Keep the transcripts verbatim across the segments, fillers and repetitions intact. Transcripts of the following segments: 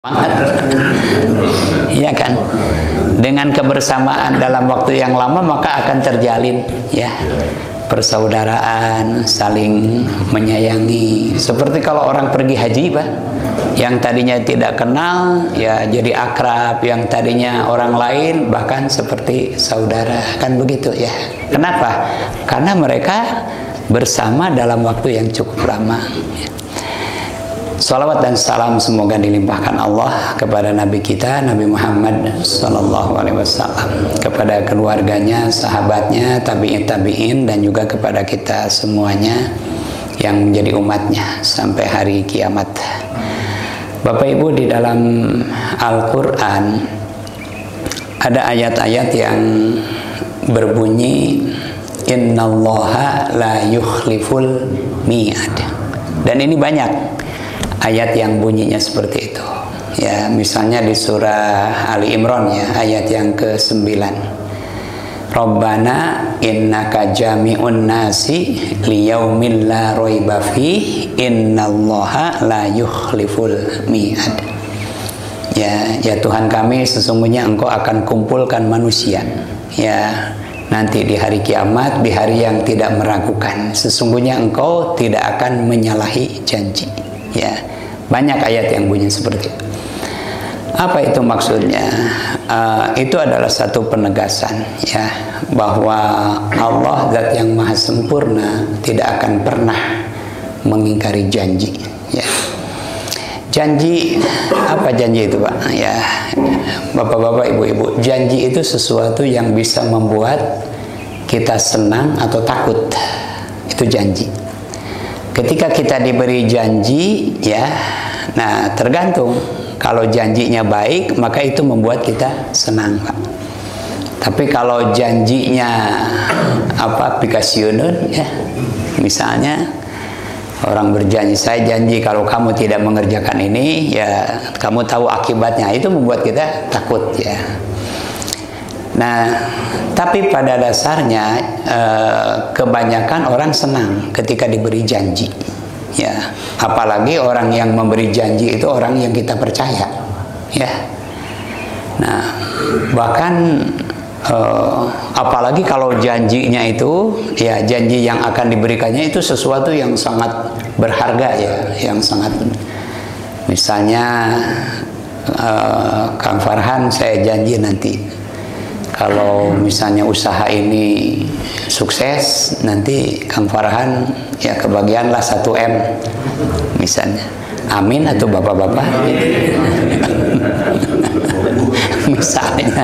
Iya kan? Dengan kebersamaan dalam waktu yang lama maka akan terjalin ya persaudaraan, saling menyayangi. Seperti kalau orang pergi haji, Pak, yang tadinya tidak kenal ya jadi akrab, yang tadinya orang lain bahkan seperti saudara, kan begitu ya. Kenapa? Karena mereka bersama dalam waktu yang cukup lama. Salawat dan salam semoga dilimpahkan Allah kepada Nabi kita Nabi Muhammad Sallallahu Alaihi Wasallam, kepada keluarganya, sahabatnya, tabi'in tabi'in, dan juga kepada kita semuanya yang menjadi umatnya sampai hari kiamat. Bapak Ibu, di dalam Al-Quran ada ayat-ayat yang berbunyi Innallaha la yukhliful mi'ad, dan ini banyak ayat yang bunyinya seperti itu ya. Misalnya di surah Ali Imran ya, ayat yang ke sembilan, Rabbana innaka jami'un nasi liyaumil la raiba fih innallaha la yukhliful mi'ad. Ya, ya Tuhan kami, sesungguhnya Engkau akan kumpulkan manusia ya nanti di hari kiamat, di hari yang tidak meragukan. Sesungguhnya Engkau tidak akan menyalahi janji. Ya, banyak ayat yang bunyi seperti itu. Apa itu maksudnya? Uh, itu adalah satu penegasan ya, bahwa Allah Zat yang Maha Sempurna tidak akan pernah mengingkari janji ya. Janji, apa janji itu, Pak? Ya, Bapak-bapak, Ibu-ibu, janji itu sesuatu yang bisa membuat kita senang atau takut. Itu janji. Ketika kita diberi janji ya, nah tergantung. Kalau janjinya baik maka itu membuat kita senang, Pak. Tapi kalau janjinya apa pikasionun ya, misalnya orang berjanji, saya janji kalau kamu tidak mengerjakan ini ya kamu tahu akibatnya, itu membuat kita takut ya. Nah, tapi pada dasarnya eh, kebanyakan orang senang ketika diberi janji ya, apalagi orang yang memberi janji itu orang yang kita percaya ya. Nah, bahkan eh, apalagi kalau janjinya itu ya, janji yang akan diberikannya itu sesuatu yang sangat berharga ya, yang sangat, misalnya eh, Kang Farhan, saya janji nanti kalau misalnya usaha ini sukses, nanti Kang Farhan ya kebagianlah satu M misalnya. Amin atau bapak-bapak misalnya.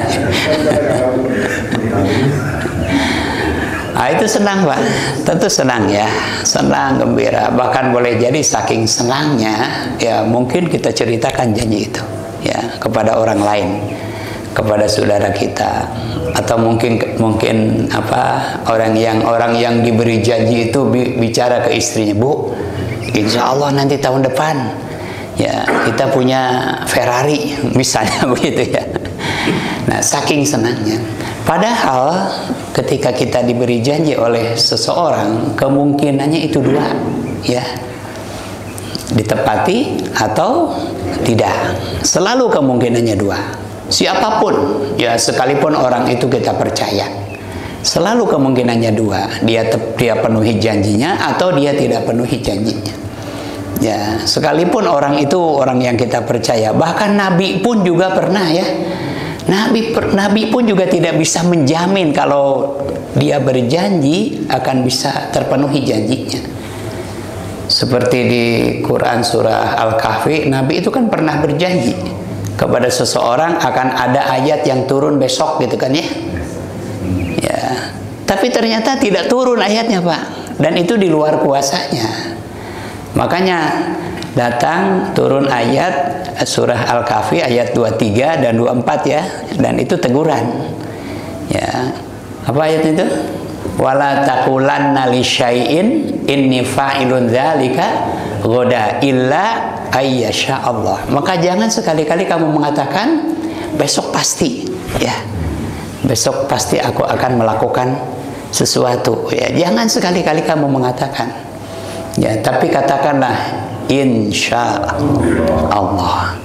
Nah, itu senang, Pak. Tentu senang ya, senang, gembira. Bahkan boleh jadi saking senangnya ya mungkin kita ceritakan janji itu ya kepada orang lain, kepada saudara kita, atau mungkin mungkin apa orang yang orang yang diberi janji itu bicara ke istrinya, Bu, insya Allah nanti tahun depan ya kita punya Ferrari misalnya begitu ya. Nah, saking senangnya. Padahal ketika kita diberi janji oleh seseorang, kemungkinannya itu dua ya, ditepati atau tidak. Selalu kemungkinannya dua. Siapapun ya, sekalipun orang itu kita percaya, selalu kemungkinannya dua, dia dia penuhi janjinya atau dia tidak penuhi janjinya ya. Sekalipun orang itu orang yang kita percaya, bahkan Nabi pun juga pernah ya, Nabi Nabi pun juga tidak bisa menjamin kalau dia berjanji akan bisa terpenuhi janjinya. Seperti di Quran surah Al-Kahfi, Nabi itu kan pernah berjanji kepada seseorang akan ada ayat yang turun besok gitu kan ya. Ya, tapi ternyata tidak turun ayatnya, Pak. Dan itu di luar kuasanya. Makanya datang turun ayat surah Al-Kahfi ayat dua puluh tiga dan dua puluh empat ya, dan itu teguran. Ya. Apa ayat itu? Wala taqulanna li syai'in inni fa'ilun dzalika ghoda illa ayyasha Allah. Maka jangan sekali-kali kamu mengatakan besok pasti ya, besok pasti aku akan melakukan sesuatu ya. Jangan sekali-kali kamu mengatakan ya, tapi katakanlah insya Allah.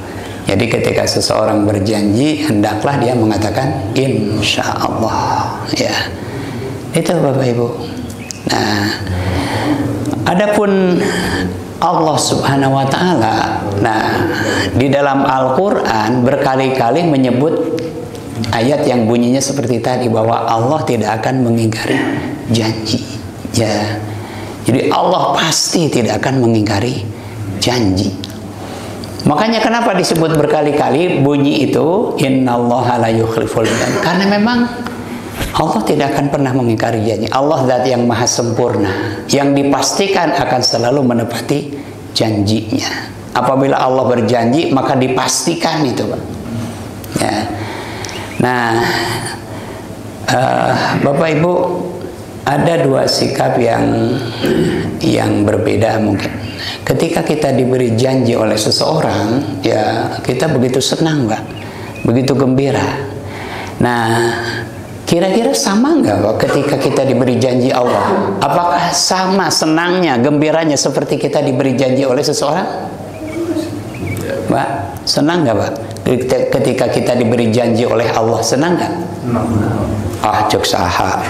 Jadi ketika seseorang berjanji, hendaklah dia mengatakan insya Allah. Ya, itu Bapak Ibu. Nah, adapun Allah Subhanahu Wa Taala, nah di dalam Al-Quran berkali-kali menyebut ayat yang bunyinya seperti tadi, bahwa Allah tidak akan mengingkari janji. Ya, jadi Allah pasti tidak akan mengingkari janji. Makanya kenapa disebut berkali-kali bunyi itu innallaha la yukhliful mi'ad, karena memang Allah tidak akan pernah mengingkari janji. Allah zat yang maha sempurna, yang dipastikan akan selalu menepati janjinya. Apabila Allah berjanji, maka dipastikan itu, Pak. Ya. Nah, uh, Bapak Ibu, ada dua sikap yang yang berbeda mungkin. Ketika kita diberi janji oleh seseorang, ya kita begitu senang, Pak, begitu gembira. Nah, kira-kira sama nggak, Pak, ketika kita diberi janji Allah? Apakah sama senangnya, gembiranya seperti kita diberi janji oleh seseorang? Pak, senang nggak, Pak? Ketika kita diberi janji oleh Allah, senang nggak? Ah, cuk saha.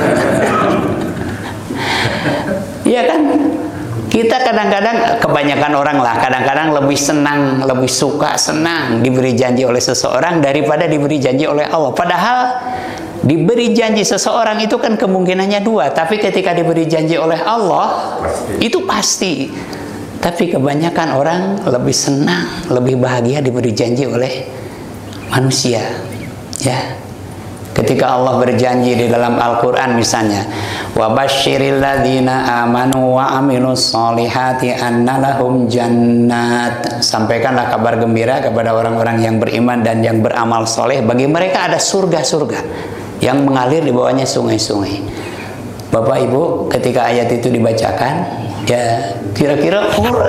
Iya kan? Kita kadang-kadang, kebanyakan orang lah, kadang-kadang lebih senang, lebih suka senang diberi janji oleh seseorang daripada diberi janji oleh Allah. Padahal diberi janji seseorang itu kan kemungkinannya dua, tapi ketika diberi janji oleh Allah itu pasti. Tapi kebanyakan orang lebih senang, lebih bahagia diberi janji oleh manusia. Ya. Ketika Allah berjanji di dalam Al-Quran misalnya, wa basyiril ladzina amanu wa amilus solihati anna lahum jannat. Sampaikanlah kabar gembira kepada orang-orang yang beriman dan yang beramal soleh, bagi mereka ada surga-surga yang mengalir di bawahnya sungai-sungai. Bapak Ibu, ketika ayat itu dibacakan, ya kira-kira oh,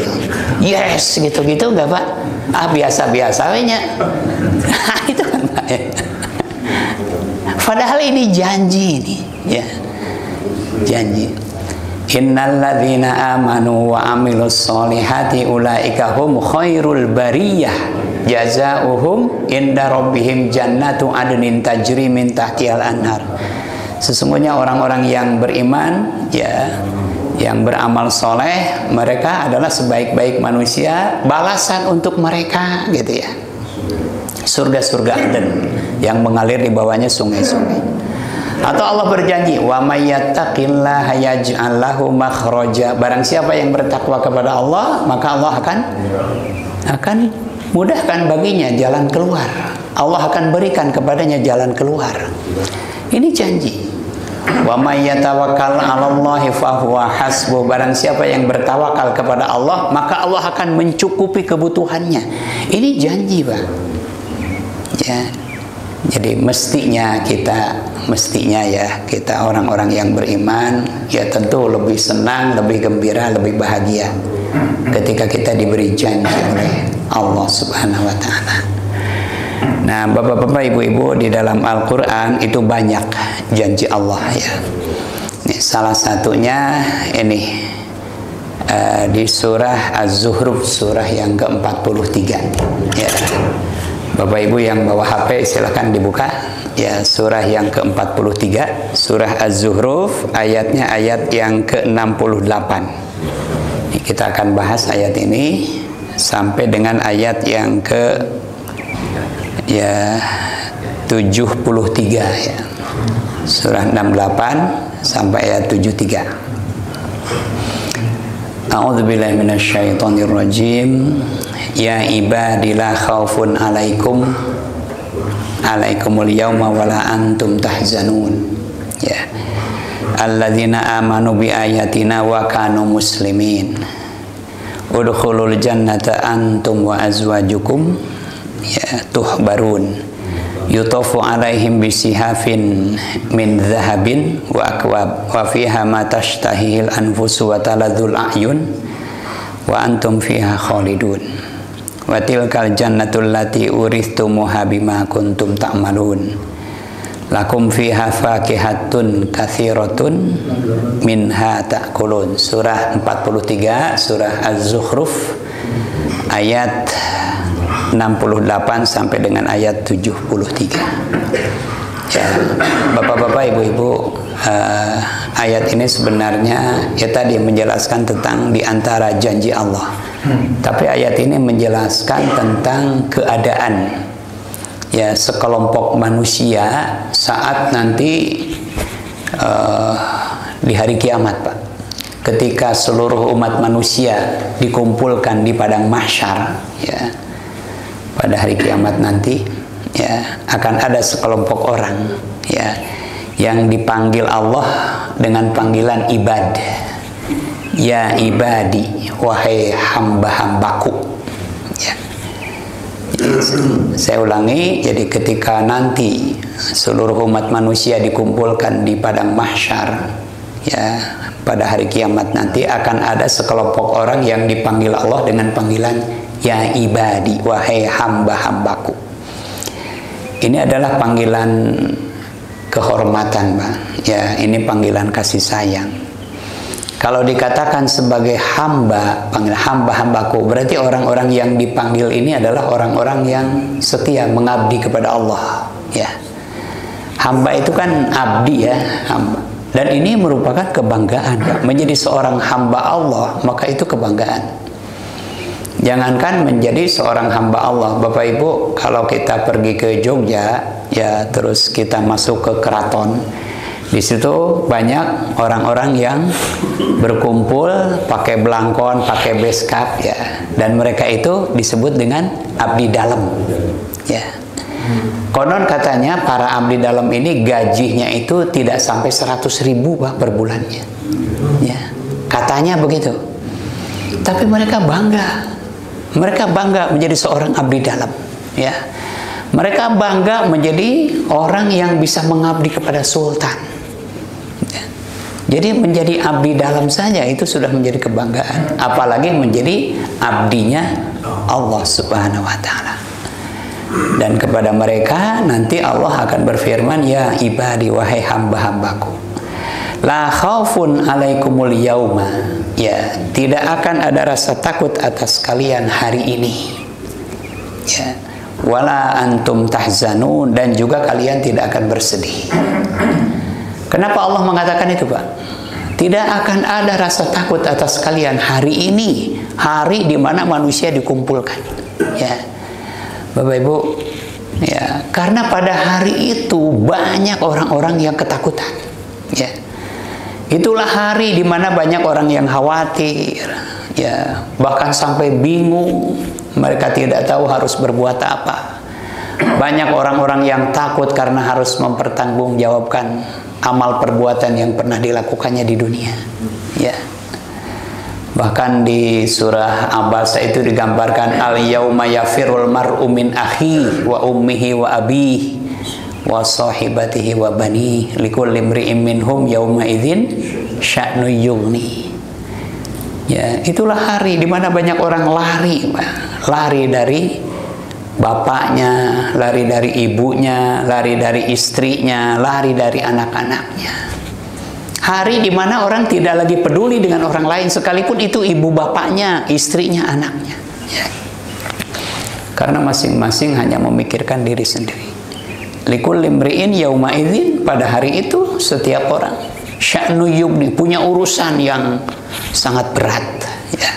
yes gitu-gitu enggak, Pak? Ah, biasa-biasa aja. Itu kan, Pak. Padahal ini janji ini, ya, janji. Innal ladzina amanu wa amilus solihati ulaika hum khairul bariyah jazaohum inda rabbihim jannatu adnin tajri min tahtihal anhar. Sesungguhnya orang-orang yang beriman, ya, yang beramal soleh, mereka adalah sebaik-baik manusia. Balasan untuk mereka, gitu ya, surga-surga Aden yang mengalir di bawahnya sungai-sungai. Atau Allah berjanji, wa may yattaqillaha yaj'al lahu makhraja. Barang siapa yang bertakwa kepada Allah, maka Allah akan akan mudahkan baginya jalan keluar. Allah akan berikan kepadanya jalan keluar. Ini janji. Wa may yatawakkal 'alallahi fahuwa hasbuh. Barang siapa yang bertawakal kepada Allah, maka Allah akan mencukupi kebutuhannya. Ini janji, Pak. Ya. Jadi mestinya kita, mestinya ya kita orang-orang yang beriman, ya tentu lebih senang, lebih gembira, lebih bahagia ketika kita diberi janji oleh Allah Subhanahu Wa Taala. Nah, bapak-bapak, ibu-ibu, di dalam Al-Quran itu banyak janji Allah, ya. Ini salah satunya ini uh, di surah Az-Zukhruf, surah yang ke empat puluh tiga, ya. Bapak Ibu yang bawa H P silahkan dibuka, ya, surah yang ke empat puluh tiga, surah Az-Zukhruf, ayatnya ayat yang ke enam puluh delapan. Ini kita akan bahas ayat ini sampai dengan ayat yang ke ya tujuh puluh tiga, ya. Surah enam puluh delapan sampai ayat tujuh puluh tiga. A'udzubillahi minasyaitonirrajim. Ya ibadi la khaufun alaikum alaikumul yawma wala antum tahzanun. Ya. Alladzina amanu bi ayatina wa kanu muslimin. Udkhulul jannata antum wa azwajukum ya tuhbarun. Yutafu alaihim bisihafin min dhahabin wa akwab wa fiha ma tashtahil anfusu wa taladul a'yun wa antum fiha khalidun. Wa tilkal jannatul lati uristumuha bima kuntum ta'malun. Lakum fiha fakihatun katsiratun minha ta'kulun. Surah empat puluh tiga, surah Az-Zukhruf, ayat enam puluh delapan sampai dengan ayat tujuh puluh tiga. Ya, Bapak-bapak, Ibu-ibu, uh, ayat ini sebenarnya ya tadi menjelaskan tentang diantara janji Allah. Hmm. Tapi ayat ini menjelaskan tentang keadaan ya sekelompok manusia saat nanti uh, di hari kiamat, Pak. Ketika seluruh umat manusia dikumpulkan di padang mahsyar, ya, pada hari kiamat nanti, ya, akan ada sekelompok orang, ya, yang dipanggil Allah dengan panggilan ibad. Ya ibadi, wahai hamba-hambaku. Ya. Jadi, saya ulangi, jadi ketika nanti seluruh umat manusia dikumpulkan di padang mahsyar, ya, pada hari kiamat nanti akan ada sekelompok orang yang dipanggil Allah dengan panggilan ya ibadi, wahai hamba-hambaku. Ini adalah panggilan kehormatan, Pak. Ya, ini panggilan kasih sayang. Kalau dikatakan sebagai hamba, panggil hamba-hambaku, berarti orang-orang yang dipanggil ini adalah orang-orang yang setia mengabdi kepada Allah. Ya, hamba itu kan abdi, ya, hamba. Dan ini merupakan kebanggaan, Pak. Menjadi seorang hamba Allah, maka itu kebanggaan. Jangankan menjadi seorang hamba Allah, Bapak Ibu, kalau kita pergi ke Jogja, ya, terus kita masuk ke keraton, di situ banyak orang-orang yang berkumpul pakai belangkon, pakai beskap, ya, dan mereka itu disebut dengan abdi dalam, ya. Konon katanya para abdi dalam ini gajinya itu tidak sampai seratus ribu, Pak, per bulannya, ya, katanya begitu. Tapi mereka bangga. Mereka bangga menjadi seorang abdi dalam, ya. Mereka bangga menjadi orang yang bisa mengabdi kepada sultan. Ya. Jadi menjadi abdi dalam saja itu sudah menjadi kebanggaan, apalagi menjadi abdinya Allah Subhanahu wa taala. Dan kepada mereka nanti Allah akan berfirman, ya ibadi, wahai hamba-hambaku, la khaufun alaikumul yauma, ya, tidak akan ada rasa takut atas kalian hari ini, ya, wala antum tahzanun, dan juga kalian tidak akan bersedih. Kenapa Allah mengatakan itu, Pak? Tidak akan ada rasa takut atas kalian hari ini, hari di mana manusia dikumpulkan, ya, Bapak Ibu, ya, karena pada hari itu banyak orang-orang yang ketakutan, ya. Itulah hari di mana banyak orang yang khawatir, ya, bahkan sampai bingung, mereka tidak tahu harus berbuat apa. Banyak orang-orang yang takut karena harus mempertanggungjawabkan amal perbuatan yang pernah dilakukannya di dunia, ya. Bahkan di surah Abasa itu digambarkan al-yauma yafirul mar'u min akhihi wa ummihi wa abihi wa sahibatihi wa bani likulli imri'in minhum yauma idzin sya'nu yughni. Ya, itulah hari di mana banyak orang lari, lari dari bapaknya, lari dari ibunya, lari dari istrinya, lari dari anak-anaknya. Hari di mana orang tidak lagi peduli dengan orang lain, sekalipun itu ibu bapaknya, istrinya, anaknya, ya. Karena masing-masing hanya memikirkan diri sendiri. Likulli imri'in yauma idzin, pada hari itu setiap orang sya'nu yughni, punya urusan yang sangat berat, ya.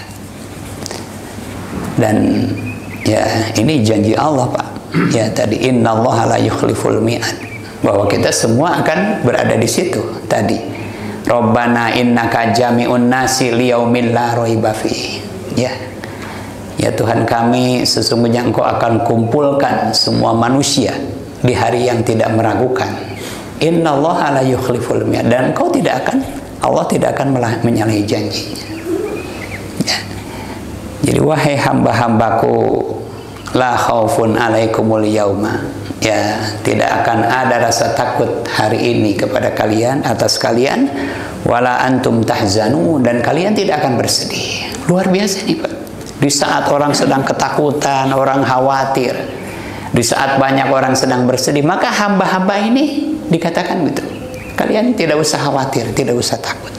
Dan ya, ini janji Allah, Pak. Ya, tadi innallaha la yukhliful mi'ad, bahwa kita semua akan berada di situ tadi. Rabbana innaka jami'un nasi liyaumin la raiba fihi. Ya. Ya Tuhan kami, sesungguhnya Engkau akan kumpulkan semua manusia di hari yang tidak meragukan. Innallaha la yukhliful mi'ad, dan Engkau tidak akan, Allah tidak akan menyalahi janjinya. Ya. Jadi wahai hamba-hambaku, la khaufun alaikumul yauma, ya, tidak akan ada rasa takut hari ini kepada kalian, atas kalian, wala antum tahzanun, dan kalian tidak akan bersedih. Luar biasa nih, Pak. Di saat orang sedang ketakutan, orang khawatir, di saat banyak orang sedang bersedih, maka hamba-hamba ini dikatakan gitu, kalian tidak usah khawatir, tidak usah takut.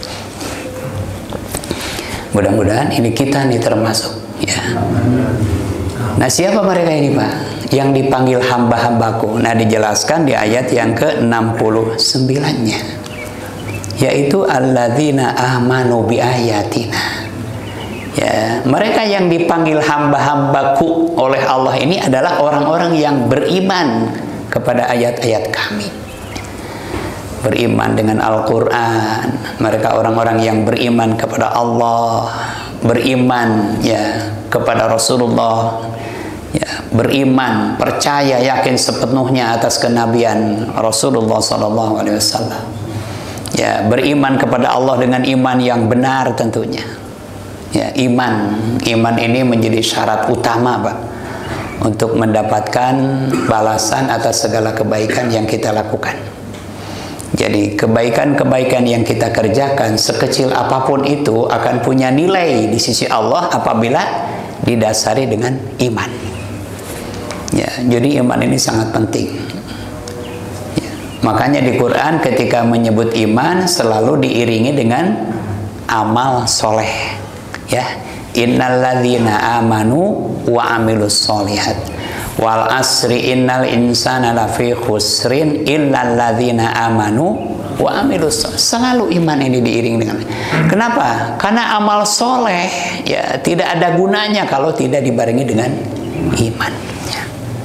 Mudah-mudahan ini kita nih termasuk, ya. Nah, siapa mereka ini, Pak? Yang dipanggil hamba-hambaku. Nah, dijelaskan di ayat yang ke enam puluh sembilan-nya. Yaitu alladzina amanu bi ayatina. Ya, mereka yang dipanggil hamba-hambaku oleh Allah ini adalah orang-orang yang beriman kepada ayat-ayat kami. Beriman dengan Al-Quran. Mereka orang-orang yang beriman kepada Allah, beriman ya kepada Rasulullah, ya, beriman, percaya, yakin sepenuhnya atas kenabian Rasulullah Sallallahu Alaihi Wasallam. Ya, beriman kepada Allah dengan iman yang benar tentunya. Ya, iman, iman ini menjadi syarat utama, Pak, untuk mendapatkan balasan atas segala kebaikan yang kita lakukan. Jadi kebaikan-kebaikan yang kita kerjakan sekecil apapun itu akan punya nilai di sisi Allah apabila didasari dengan iman. Ya, jadi iman ini sangat penting. Ya, makanya di Quran ketika menyebut iman selalu diiringi dengan amal soleh. Ya, innalladzina amanu wa amilus solihat wal asri innal insana lafi khusrin illalladzina amanu wa amilus. Selalu iman ini diiring dengan. Kenapa? Karena amal soleh ya tidak ada gunanya kalau tidak dibarengi dengan iman. Ya,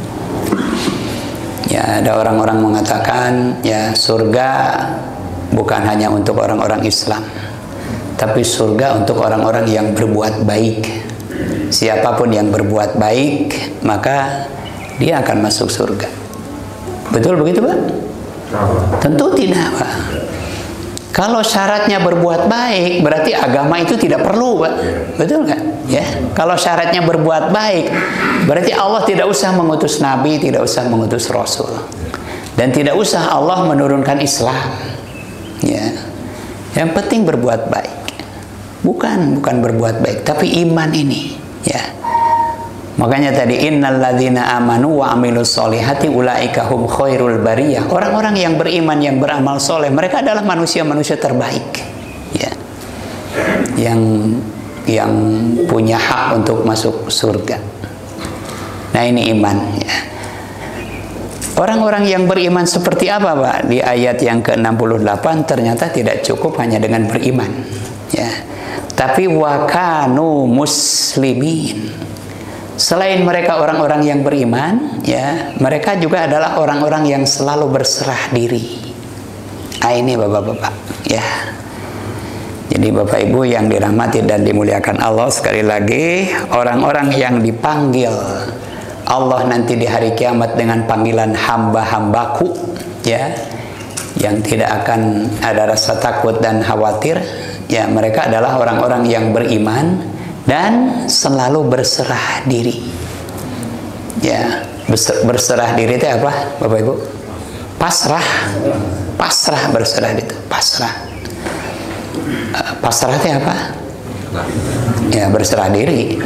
ya ada orang-orang mengatakan ya surga bukan hanya untuk orang-orang Islam, tapi surga untuk orang-orang yang berbuat baik. Siapapun yang berbuat baik, maka dia akan masuk surga. Betul begitu, Pak? Tentu tidak, Pak. Kalau syaratnya berbuat baik, berarti agama itu tidak perlu, Pak. Betul nggak? Ya. Kalau syaratnya berbuat baik, berarti Allah tidak usah mengutus Nabi, tidak usah mengutus Rasul, dan tidak usah Allah menurunkan Islam. Ya. Yang penting berbuat baik. Bukan, bukan berbuat baik, tapi iman ini, ya. Makanya tadi innalladzina amanu wa amilus solihati ulaika hum khairul bariyah. Orang-orang yang beriman, yang beramal soleh, mereka adalah manusia-manusia terbaik, ya. Yang yang punya hak untuk masuk surga. Nah, ini iman, ya. Orang-orang yang beriman seperti apa, Pak? Di ayat yang ke enam puluh delapan ternyata tidak cukup hanya dengan beriman, ya. Tapi wakanu muslimin. Selain mereka orang-orang yang beriman, ya, mereka juga adalah orang-orang yang selalu berserah diri. Ah, ini Bapak-bapak, ya. Jadi Bapak Ibu yang dirahmati dan dimuliakan Allah, sekali lagi orang-orang yang dipanggil Allah nanti di hari kiamat dengan panggilan hamba-hambaku, ya, yang tidak akan ada rasa takut dan khawatir. Ya, mereka adalah orang-orang yang beriman dan selalu berserah diri. Ya, berserah diri itu apa, Bapak Ibu? Pasrah. Pasrah, berserah itu, pasrah. Pasrah itu apa? Ya, berserah diri.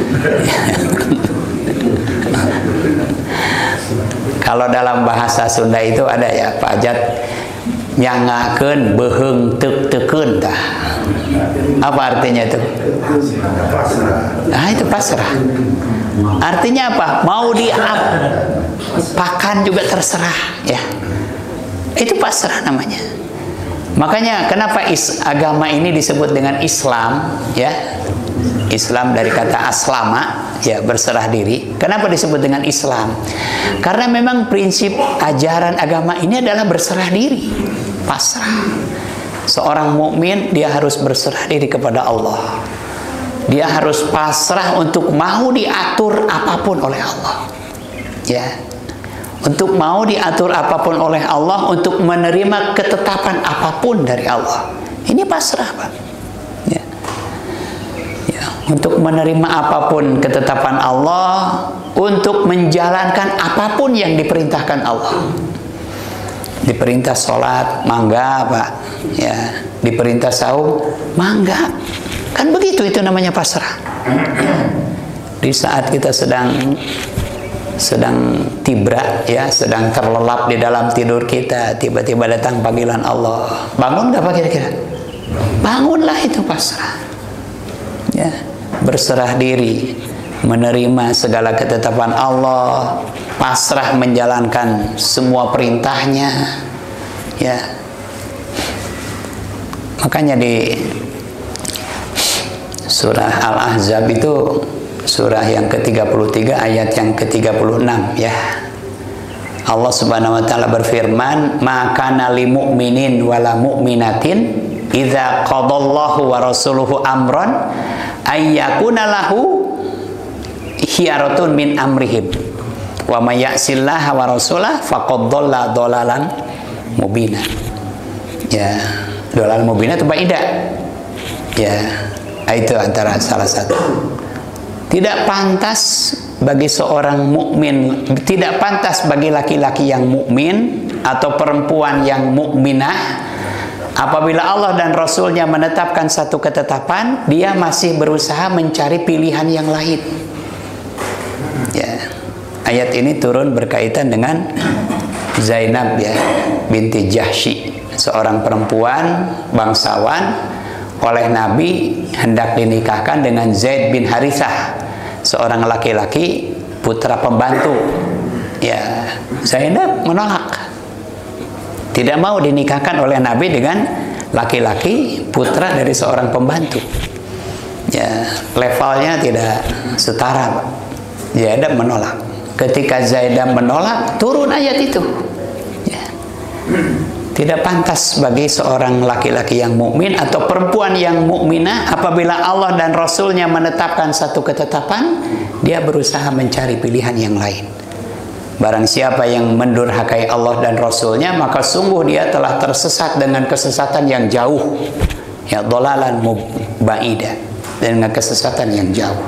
Kalau dalam bahasa Sunda itu ada ya, Pak Ajat, nyangakeun beheung teuk teukeun tah. Apa artinya itu? Ah, itu pasrah. Artinya apa? Mau diapakan juga terserah, ya. Itu pasrah namanya. Makanya kenapa is, agama ini disebut dengan Islam, ya? Islam dari kata aslama, ya, berserah diri. Kenapa disebut dengan Islam? Karena memang prinsip ajaran agama ini adalah berserah diri, pasrah. Seorang mukmin dia harus berserah diri kepada Allah. Dia harus pasrah untuk mau diatur apapun oleh Allah. Ya. Untuk mau diatur apapun oleh Allah, untuk menerima ketetapan apapun dari Allah. Ini pasrah, Pak. Ya. Ya. Untuk menerima apapun ketetapan Allah, untuk menjalankan apapun yang diperintahkan Allah. Diperintah sholat, mangga, Pak. Ya, diperintah saum, mangga. Kan begitu, itu namanya pasrah. Di saat kita sedang sedang tibra, ya, sedang terlelap di dalam tidur kita, tiba-tiba datang panggilan Allah. Bangun nggak, Pak, kira-kira? Bangunlah, itu pasrah. Ya, berserah diri. menerima segala ketetapan Allah, pasrah menjalankan semua perintahnya, ya. Makanya di surah Al-Ahzab itu surah yang ke tiga puluh tiga ayat yang ke tiga puluh enam, ya. Allah Subhanahu wa taala berfirman, "Ma kana lil mu'minin wala mu'minatin idza qadallahu wa rasuluhu amran ay yakuna lahu khiyaratun min amrihim wa may ya'sillaha wa rasulahu faqad dhalla dhalalan mubina." Ya, dolal mubina itu baidah. Ya, itu antara salah satu. Tidak pantas bagi seorang mukmin, tidak pantas bagi laki-laki yang mukmin atau perempuan yang mukminah apabila Allah dan Rasulnya menetapkan satu ketetapan, dia masih berusaha mencari pilihan yang lain. Ya, ayat ini turun berkaitan dengan Zainab, ya, binti Jahsy, seorang perempuan bangsawan oleh Nabi hendak dinikahkan dengan Zaid bin Harithah, seorang laki-laki putra pembantu. Ya, Zainab menolak, tidak mau dinikahkan oleh Nabi dengan laki-laki putra dari seorang pembantu. Ya, levelnya tidak setara. Zainab menolak. Ketika Zainab menolak, turun ayat itu. Ya. Tidak pantas bagi seorang laki-laki yang mukmin atau perempuan yang mukminah apabila Allah dan Rasulnya menetapkan satu ketetapan, dia berusaha mencari pilihan yang lain. Barang siapa yang mendurhakai Allah dan Rasulnya, maka sungguh dia telah tersesat dengan kesesatan yang jauh. Ya, dhalalan mubaidah, dengan kesesatan yang jauh.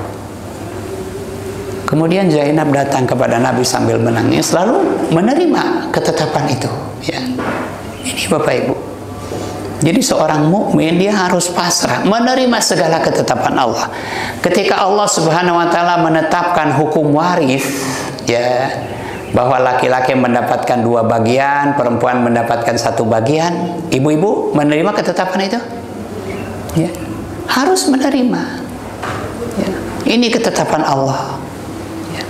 Kemudian Zainab datang kepada Nabi sambil menangis, lalu menerima ketetapan itu. Ya. Ini Bapak Ibu. Jadi seorang mukmin dia harus pasrah menerima segala ketetapan Allah. Ketika Allah Subhanahu wa taala menetapkan hukum waris, ya, bahwa laki-laki mendapatkan dua bagian, perempuan mendapatkan satu bagian, ibu-ibu menerima ketetapan itu? Ya, harus menerima. Ya, ini ketetapan Allah. Ya.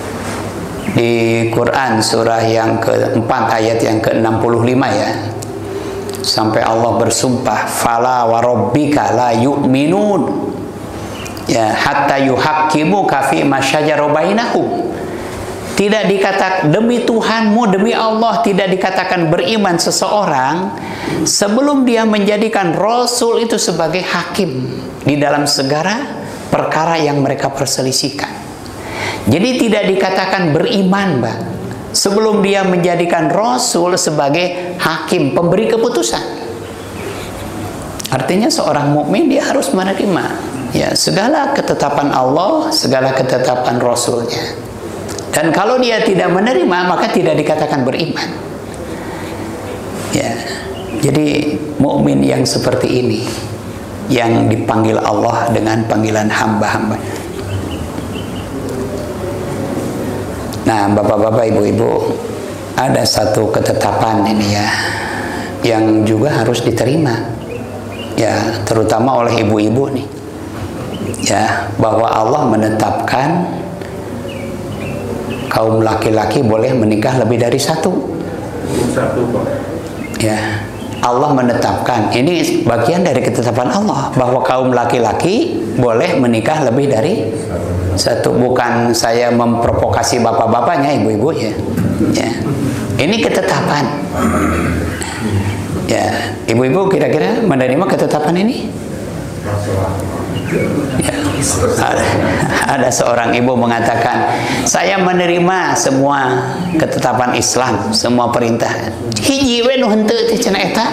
Di Quran surah yang keempat ayat yang ke enam puluh lima, ya. Sampai Allah bersumpah, "Fala wa rabbika la yu'minun." Ya, hatta yuhaqqimuka fi ma syajara bainahum. Tidak dikatakan, demi Tuhanmu, demi Allah, tidak dikatakan beriman seseorang sebelum dia menjadikan Rasul itu sebagai hakim di dalam segala perkara yang mereka perselisihkan. Jadi tidak dikatakan beriman, Mbak, sebelum dia menjadikan Rasul sebagai hakim, pemberi keputusan. Artinya seorang mukmin dia harus menerima, ya, segala ketetapan Allah, segala ketetapan Rasulnya. Dan kalau dia tidak menerima, maka tidak dikatakan beriman. Ya, jadi mukmin yang seperti ini yang dipanggil Allah dengan panggilan hamba-hamba. Nah, bapak-bapak, ibu-ibu, ada satu ketetapan ini, ya, yang juga harus diterima, ya, terutama oleh ibu-ibu nih, ya, bahwa Allah menetapkan kaum laki-laki boleh menikah lebih dari satu. Ya, Allah menetapkan, ini bagian dari ketetapan Allah, bahwa kaum laki-laki boleh menikah lebih dari satu. Bukan saya memprovokasi bapak-bapaknya, ibu-ibu, ya. Ya, ini ketetapan. Ya, ibu-ibu kira-kira menerima ketetapan ini? Ya. Ada, ada seorang ibu mengatakan, saya menerima semua ketetapan Islam, semua perintah. Hiji we nu henteu teh cenah eta.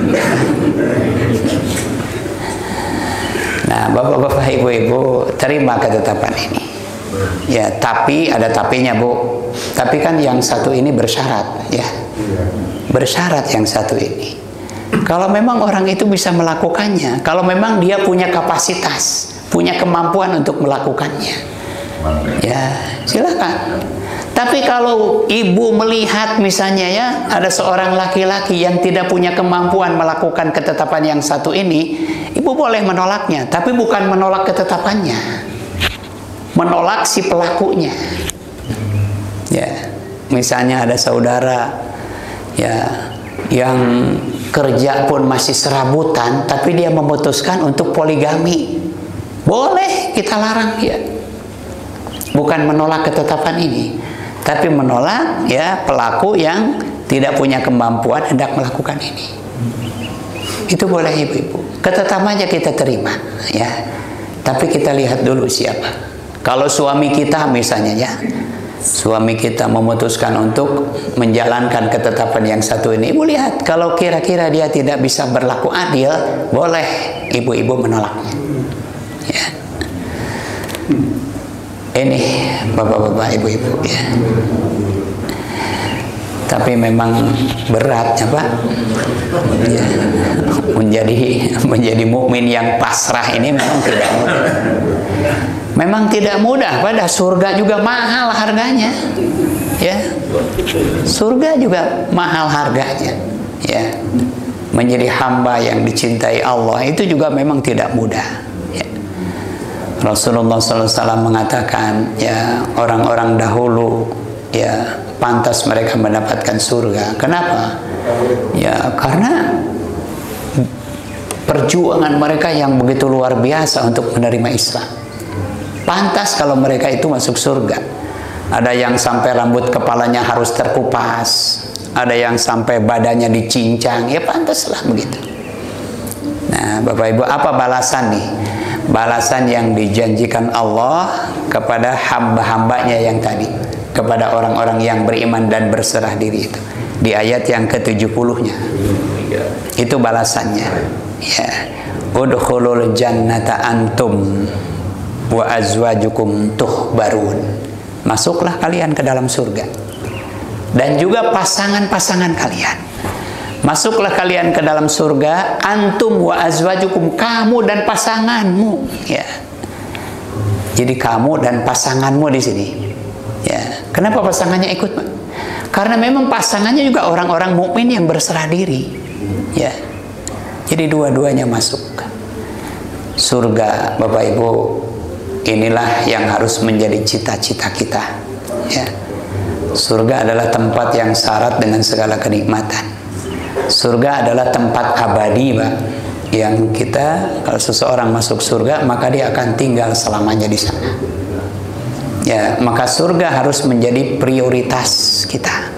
Nah, bapak-bapak, ibu-ibu, terima ketetapan ini. Ya, tapi ada tapinya, Bu. Tapi kan yang satu ini bersyarat, ya. Bersyarat yang satu ini. Kalau memang orang itu bisa melakukannya, kalau memang dia punya kapasitas, punya kemampuan untuk melakukannya, ya silakan. Tapi kalau ibu melihat misalnya, ya, ada seorang laki-laki yang tidak punya kemampuan melakukan ketetapan yang satu ini, ibu boleh menolaknya, tapi bukan menolak ketetapannya. menolak si pelakunya. Ya, misalnya ada saudara ya yang kerja pun masih serabutan, tapi dia memutuskan untuk poligami. Boleh kita larang dia. Bukan menolak ketetapan ini, tapi menolak ya pelaku yang tidak punya kemampuan hendak melakukan ini. Itu boleh ibu-ibu. Ketetapannya kita terima ya. Tapi kita lihat dulu siapa. Kalau suami kita misalnya ya, suami kita memutuskan untuk menjalankan ketetapan yang satu ini, ibu lihat kalau kira-kira dia tidak bisa berlaku adil, boleh ibu-ibu menolaknya. Ya. Ini bapak-bapak, ibu-ibu ya. Tapi memang berat ya Pak ya, menjadi menjadi mukmin yang pasrah ini memang tidak mudah. Memang tidak mudah. Pada surga juga mahal harganya ya, surga juga mahal harganya ya. Menjadi hamba yang dicintai Allah itu juga memang tidak mudah ya. Rasulullah shallallahu alaihi wasallam mengatakan ya, orang-orang dahulu ya pantas mereka mendapatkan surga. Kenapa? Ya karena perjuangan mereka yang begitu luar biasa untuk menerima Islam. Pantas kalau mereka itu masuk surga. Ada yang sampai rambut kepalanya harus terkupas, ada yang sampai badannya dicincang, ya pantaslah begitu. Nah Bapak Ibu, apa balasan nih? Balasan yang dijanjikan Allah kepada hamba-hambanya yang tadi, kepada orang-orang yang beriman dan berserah diri itu, di ayat yang ke tujuh puluh-nya. Itu balasannya ya, udkhulul jannata antum wa azwajukum tuhbarun. Masuklah kalian ke dalam surga, dan juga pasangan-pasangan kalian. Masuklah kalian ke dalam surga, antum wa azwajukum, kamu dan pasanganmu ya. Jadi kamu dan pasanganmu di sini ya. Kenapa pasangannya ikut? Karena memang pasangannya juga orang-orang mukmin yang berserah diri ya. Jadi dua-duanya masuk surga. Bapak Ibu, inilah yang harus menjadi cita-cita kita ya. Surga adalah tempat yang syarat dengan segala kenikmatan. Surga adalah tempat abadi Pak, yang kita, kalau seseorang masuk surga maka dia akan tinggal selamanya di sana ya. Maka surga harus menjadi prioritas kita.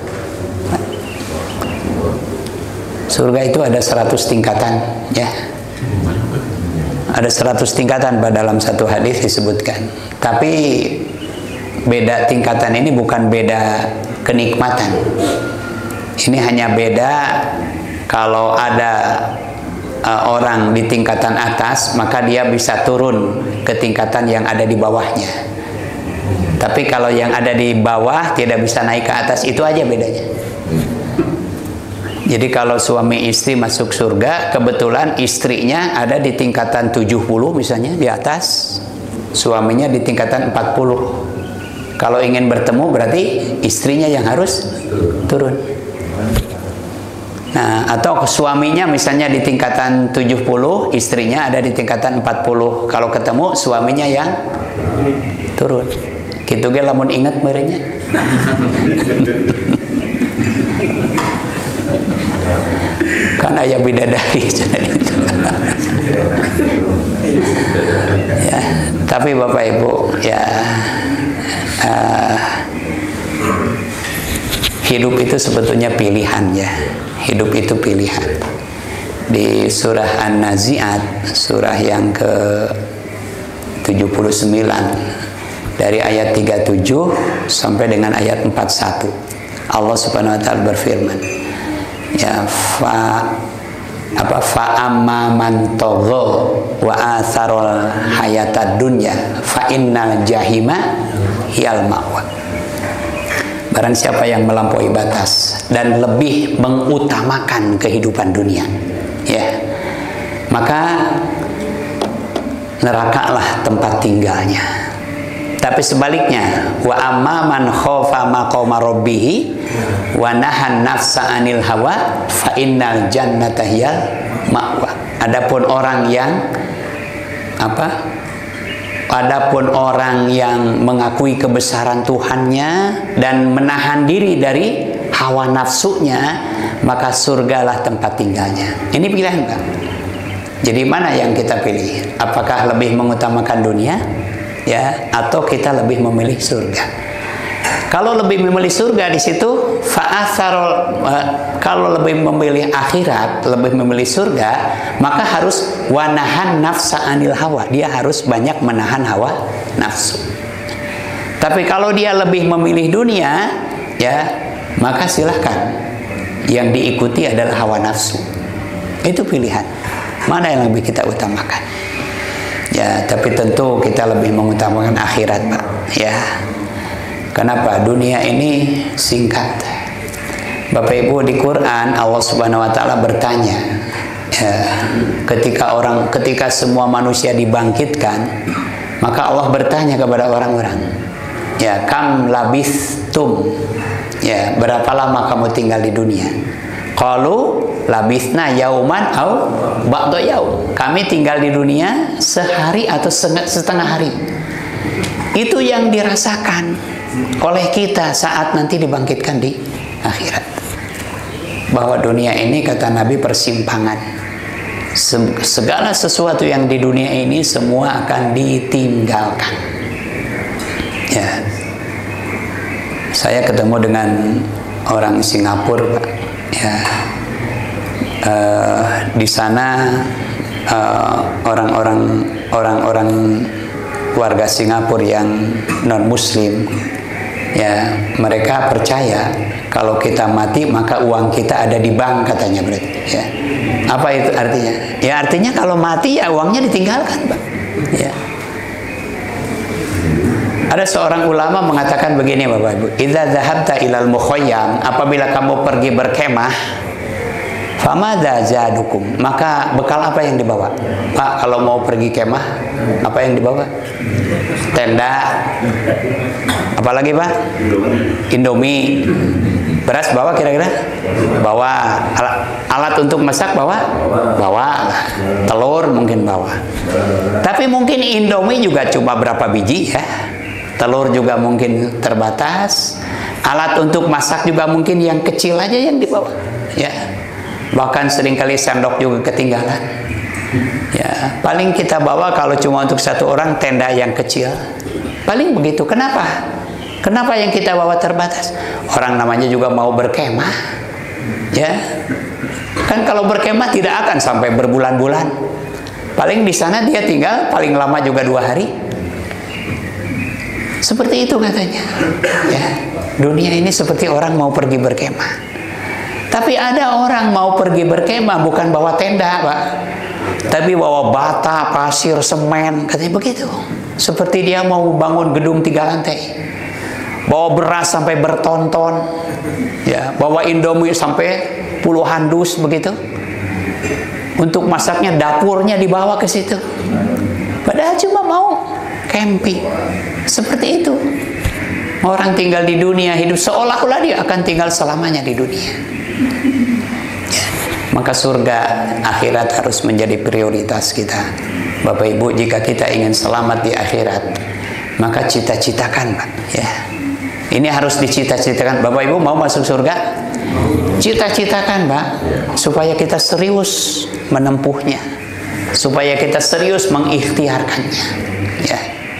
Surga itu ada seratus tingkatan ya. Ada seratus tingkatan pada dalam satu hadis disebutkan. Tapi beda tingkatan ini bukan beda kenikmatan. Ini hanya beda kalau ada uh, orang di tingkatan atas, maka dia bisa turun ke tingkatan yang ada di bawahnya. Tapi kalau yang ada di bawah tidak bisa naik ke atas, itu aja bedanya. Jadi kalau suami istri masuk surga, kebetulan istrinya ada di tingkatan tujuh puluh misalnya di atas, suaminya di tingkatan empat puluh. Kalau ingin bertemu berarti istrinya yang harus turun. Nah, atau suaminya misalnya di tingkatan tujuh puluh, istrinya ada di tingkatan empat puluh. Kalau ketemu suaminya yang turun. Gitu ge lamun inget merenya. Kan aya bidadari ya, tapi Bapak Ibu ya, uh, hidup itu sebetulnya pilihan ya. Hidup itu pilihan. Di surah An-Nazi'at, surah yang ke tujuh puluh sembilan, dari ayat tiga puluh tujuh sampai dengan ayat empat puluh satu, Allah Subhanahu wa taala berfirman ya, fa apa fa amma man tagha wa atharul hayatad dunya fa innal jahima hiyal ma'wa. Barang siapa yang melampaui batas dan lebih mengutamakan kehidupan dunia ya, maka nerakalah tempat tinggalnya. Tapi sebaliknya, wa amma man khafa maqama rabbih wa nahan nafsa anil hawa fa innal jannata hiyal ma'wa. Adapun orang yang apa? Adapun orang yang mengakui kebesaran Tuhannya dan menahan diri dari hawa nafsunya, maka surgalah tempat tinggalnya. Ini pilihan, Pak. Jadi mana yang kita pilih? Apakah lebih mengutamakan dunia, ya, atau kita lebih memilih surga? Kalau lebih memilih surga di situ, fa'atharul, uh, kalau lebih memilih akhirat, lebih memilih surga, maka harus wanahan nafsa anil hawa. Dia harus banyak menahan hawa nafsu. Tapi kalau dia lebih memilih dunia, ya, maka silahkan. Yang diikuti adalah hawa nafsu. Itu pilihan. Mana yang lebih kita utamakan? Ya, tapi tentu kita lebih mengutamakan akhirat, Pak. Ya. Kenapa? Dunia ini singkat. Bapak Ibu, di Quran Allah Subhanahu wa taala bertanya, ya, ketika orang ketika semua manusia dibangkitkan, maka Allah bertanya kepada orang-orang, ya, kam labistum, ya, berapa lama kamu tinggal di dunia? Qalu labisna yauman au ba'da yaum. Kami tinggal di dunia sehari atau setengah hari. Itu yang dirasakan oleh kita saat nanti dibangkitkan di akhirat. Bahwa dunia ini, kata Nabi, persimpangan. Segala sesuatu yang di dunia ini semua akan ditinggalkan. Ya. Saya ketemu dengan orang Singapura, Pak. Ya. Uh, di sana orang-orang uh, orang-orang warga Singapura yang non Muslim, ya, mereka percaya kalau kita mati maka uang kita ada di bank, katanya, berarti, ya. Apa itu artinya? Ya, artinya kalau mati ya uangnya ditinggalkan, Pak. Ya. Ada seorang ulama mengatakan begini, Bapak Ibu, idza dhahabta ilal mukhayyam, apabila kamu pergi berkemah, famadza zadukum, maka bekal apa yang dibawa? Pak, kalau mau pergi kemah, apa yang dibawa? Tenda. Apalagi, Pak? Indomie. Beras bawa kira-kira? Bawa. Alat, alat untuk masak bawa? Bawa. Telur mungkin bawa. Tapi mungkin Indomie juga cuma berapa biji, ya. Telur juga mungkin terbatas. Alat untuk masak juga mungkin yang kecil aja yang dibawa, ya. Bahkan seringkali sendok juga ketinggalan. Ya, paling kita bawa kalau cuma untuk satu orang tenda yang kecil. Paling begitu. Kenapa? Kenapa yang kita bawa terbatas? Orang namanya juga mau berkemah. Ya. Kan kalau berkemah tidak akan sampai berbulan-bulan. Paling di sana dia tinggal paling lama juga dua hari. Seperti itu katanya. Ya. Dunia ini seperti orang mau pergi berkemah. Tapi ada orang mau pergi berkemah bukan bawa tenda, Pak, tapi bawa bata, pasir, semen, katanya begitu. Seperti dia mau bangun gedung tiga lantai. Bawa beras sampai bertonton, ya, bawa Indomie sampai puluhan dus begitu. Untuk masaknya dapurnya dibawa ke situ. Padahal cuma mau camping. Seperti itu. Orang tinggal di dunia hidup seolah-olah dia akan tinggal selamanya di dunia. Ya. Maka surga akhirat harus menjadi prioritas kita. Bapak Ibu, jika kita ingin selamat di akhirat, maka cita-citakan, Pak, ya. Ini harus dicita-citakan. Bapak Ibu mau masuk surga? Cita-citakan, Pak, supaya kita serius menempuhnya, supaya kita serius mengikhtiarkannya, ya.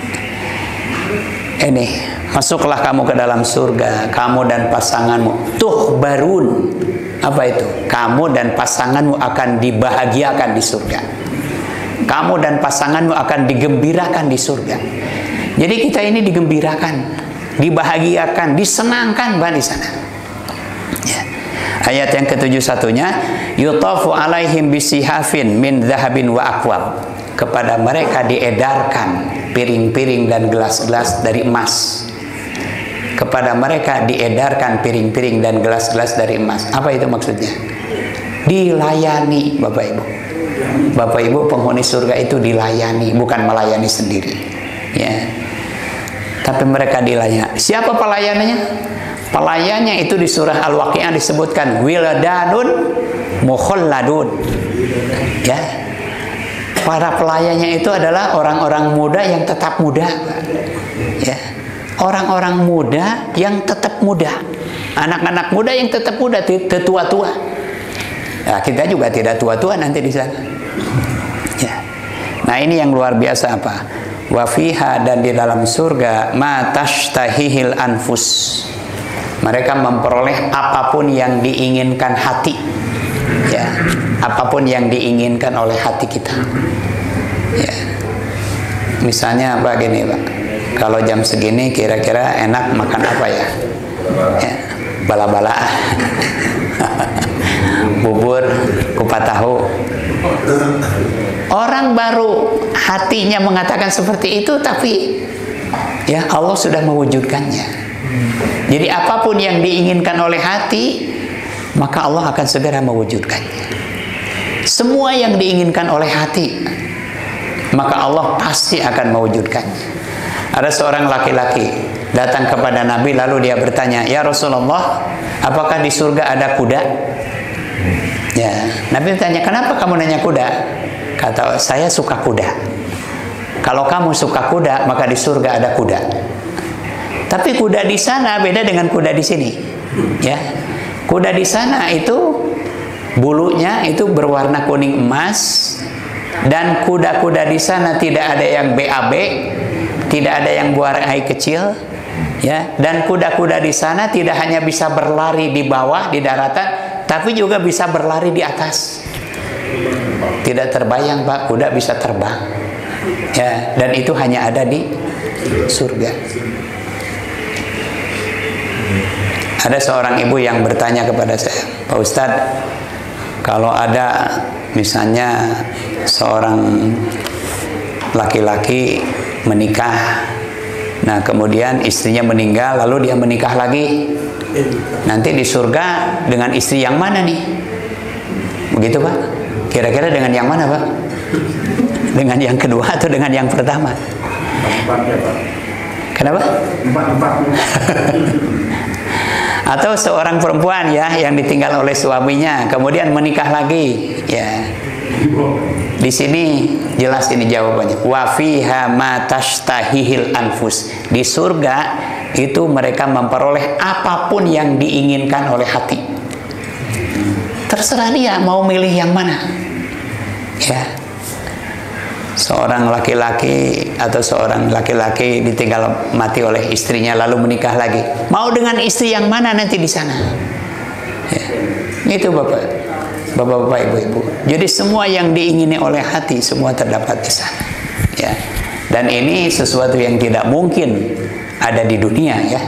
Ini, masuklah kamu ke dalam surga, kamu dan pasanganmu. Tuh barun, apa itu? Kamu dan pasanganmu akan dibahagiakan di surga. Kamu dan pasanganmu akan digembirakan di surga. Jadi kita ini digembirakan, dibahagiakan, disenangkan, Pak, di sana. Ya. Ayat yang ketujuh satunya, yutafu alaihim bisihafin min zahabin wa akwab. Kepada mereka diedarkan piring-piring dan gelas-gelas dari emas. Kepada mereka diedarkan piring-piring dan gelas-gelas dari emas. Apa itu maksudnya? Dilayani, Bapak Ibu. Bapak Ibu, penghuni surga itu dilayani, bukan melayani sendiri, ya. Tapi mereka dilayani. Siapa pelayanannya? Pelayannya itu di surah Al-Waqi'ah disebutkan wildanun mukhalladun, ya. para pelayannya itu adalah orang-orang muda yang tetap muda, ya, orang-orang muda yang tetap muda, anak-anak muda yang tetap muda, tetua-tua. Nah, kita juga tidak tua-tua nanti di sana. Ya. Nah, ini yang luar biasa apa? Wa fiha, dan di dalam surga ma tashtahihil anfus. Mereka memperoleh apapun yang diinginkan hati. Ya, apapun yang diinginkan oleh hati kita. Ya. Misalnya apa gini, Pak? Kalau jam segini kira-kira enak makan apa ya? Ya, bala-bala. Bubur, kupat tahu. Orang baru hatinya mengatakan seperti itu, tapi ya Allah sudah mewujudkannya. Jadi apapun yang diinginkan oleh hati, maka Allah akan segera mewujudkannya. Semua yang diinginkan oleh hati, maka Allah pasti akan mewujudkannya. Ada seorang laki-laki datang kepada Nabi, lalu dia bertanya, "Ya Rasulullah, apakah di surga ada kuda?" Ya, Nabi bertanya, "Kenapa kamu nanya kuda?" Kata, "Saya suka kuda. Kalau kamu suka kuda, maka di surga ada kuda. Tapi kuda di sana beda dengan kuda di sini." Ya, kuda di sana itu bulunya itu berwarna kuning emas, dan kuda-kuda di sana tidak ada yang B A B, tidak ada yang buang air kecil, ya. Dan kuda-kuda di sana tidak hanya bisa berlari di bawah di daratan, tapi juga bisa berlari di atas. Tidak terbayang, Pak, kuda bisa terbang. Ya, dan itu hanya ada di surga. Ada seorang ibu yang bertanya kepada saya, "Pak Ustadz, kalau ada misalnya seorang laki-laki menikah, nah kemudian istrinya meninggal, lalu dia menikah lagi, nanti di surga dengan istri yang mana nih?" Begitu, Pak? Kira-kira dengan yang mana, Pak? Dengan yang kedua atau dengan yang pertama? Kenapa? Atau seorang perempuan ya yang ditinggal oleh suaminya kemudian menikah lagi, ya. Di sini jelas ini jawabannya. Wa fiha ma tashtahihil anfus. Di surga itu mereka memperoleh apapun yang diinginkan oleh hati. Terserah dia mau milih yang mana. Ya. Seorang laki-laki atau seorang laki-laki ditinggal mati oleh istrinya lalu menikah lagi. Mau dengan istri yang mana nanti di sana? Ya. Itu Bapak. Bapak-bapak, ibu-ibu. Jadi semua yang diingini oleh hati semua terdapat di sana. Ya. Dan ini sesuatu yang tidak mungkin ada di dunia, ya.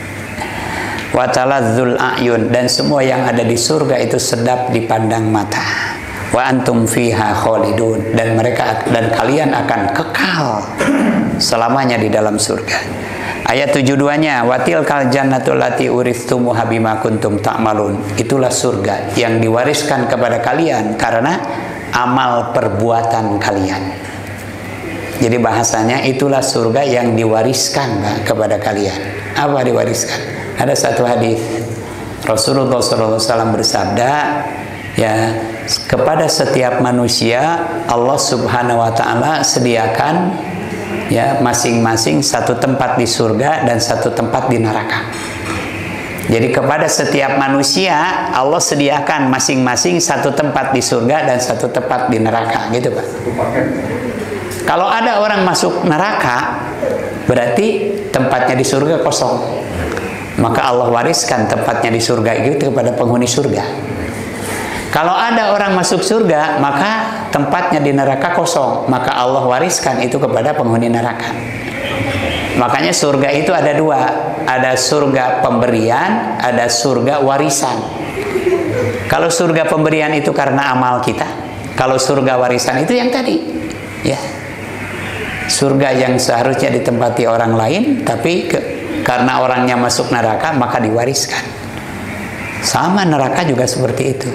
Wa talazzul a'yun, dan semua yang ada di surga itu sedap dipandang mata. Wa antum fiha khalidun, dan mereka dan kalian akan kekal selamanya di dalam surga. Ayat tujuh puluh dua-nya, wa tilkal jannatul lati uristumuha bima kuntum ta'malun. Itulah surga yang diwariskan kepada kalian karena amal perbuatan kalian. Jadi bahasanya itulah surga yang diwariskan kepada kalian. Apa diwariskan? Ada satu hadis Rasulullah shallallahu alaihi wasallam bersabda, ya, kepada setiap manusia Allah Subhanahu wa taala sediakan ya masing-masing satu tempat di surga dan satu tempat di neraka. Jadi kepada setiap manusia Allah sediakan masing-masing satu tempat di surga dan satu tempat di neraka, gitu, Pak. Kalau ada orang masuk neraka, berarti tempatnya di surga kosong. Maka Allah wariskan tempatnya di surga itu kepada penghuni surga. Kalau ada orang masuk surga, maka tempatnya di neraka kosong, maka Allah wariskan itu kepada penghuni neraka. Makanya surga itu ada dua, ada surga pemberian, ada surga warisan. Kalau surga pemberian itu karena amal kita, kalau surga warisan itu yang tadi, ya, surga yang seharusnya ditempati orang lain, tapi ke, karena orangnya masuk neraka maka diwariskan. Sama neraka juga seperti itu.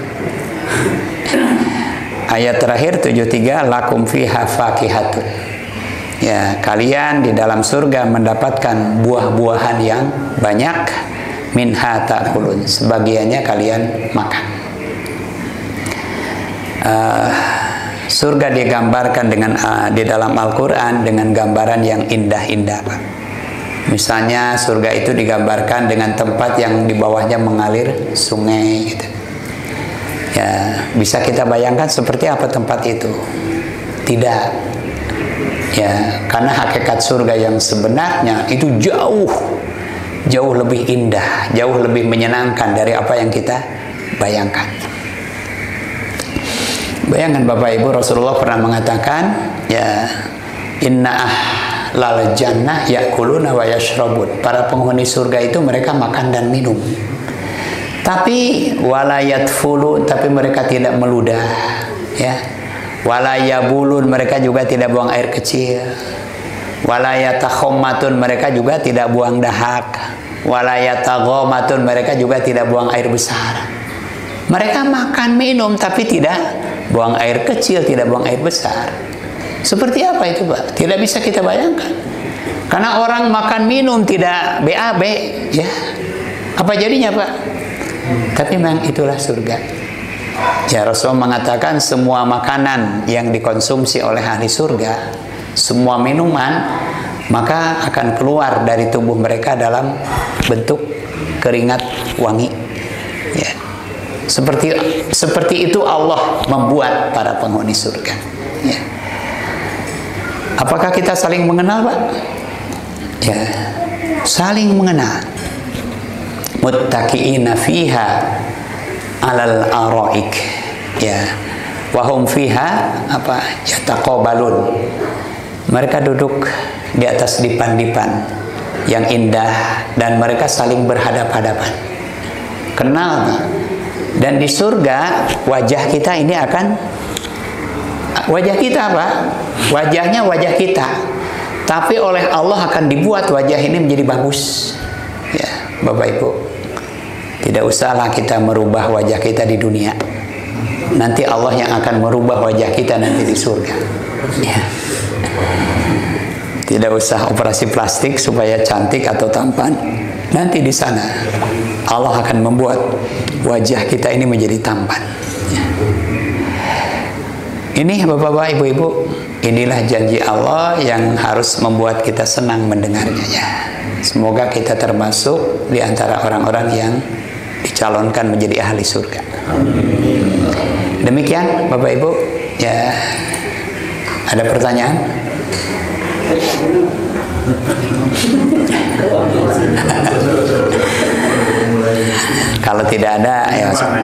Ayat terakhir tujuh puluh tiga, lakum fiha fakihatun. Ya, kalian di dalam surga mendapatkan buah-buahan yang banyak, minha ta'kulun, sebagiannya kalian makan. Uh, surga digambarkan dengan uh, di dalam Al-Quran dengan gambaran yang indah-indah, Pak. Misalnya surga itu digambarkan dengan tempat yang di bawahnya mengalir sungai gitu. Ya, bisa kita bayangkan seperti apa tempat itu? Tidak. Ya, karena hakikat surga yang sebenarnya itu jauh jauh lebih indah, jauh lebih menyenangkan dari apa yang kita bayangkan. Bayangkan Bapak Ibu, Rasulullah pernah mengatakan, ya, inna ahlal jannah yakuluna wa yashrabun. Para penghuni surga itu mereka makan dan minum. Tapi walayat fulu, tapi mereka tidak meludah, ya. Walayabulun, mereka juga tidak buang air kecil. Walayatakhommatun, mereka juga tidak buang dahak. Walayataghomatun, mereka juga tidak buang air besar. Mereka makan minum tapi tidak buang air kecil, tidak buang air besar. Seperti apa itu, Pak? Tidak bisa kita bayangkan. Karena orang makan minum tidak B A B, ya. Apa jadinya, Pak? Tapi memang itulah surga. Ya, Rasul mengatakan semua makanan yang dikonsumsi oleh ahli surga, semua minuman, maka akan keluar dari tubuh mereka dalam bentuk keringat wangi. Ya. Seperti seperti itu Allah membuat para penghuni surga. Ya. Apakah kita saling mengenal, Pak? Ya, saling mengenal. Muttaqiina fiha alal araik, ya, wahum fiha apa yataqabalun. Mereka duduk di atas dipan-dipan yang indah dan mereka saling berhadap-hadapan. Kenal. Dan di surga wajah kita ini akan, wajah kita apa? Wajahnya wajah kita, tapi oleh Allah akan dibuat wajah ini menjadi bagus. Ya, Bapak Ibu, tidak usahlah kita merubah wajah kita di dunia. Nanti Allah yang akan merubah wajah kita nanti di surga. Ya. Tidak usah operasi plastik supaya cantik atau tampan. Nanti di sana Allah akan membuat wajah kita ini menjadi tampan. Ya. Ini Bapak-bapak, Ibu-ibu, inilah janji Allah yang harus membuat kita senang mendengarnya. Ya. Semoga kita termasuk di antara orang-orang yang dicalonkan menjadi ahli surga. Demikian Bapak Ibu, ya. Ada pertanyaan? Kalau tidak ada, ya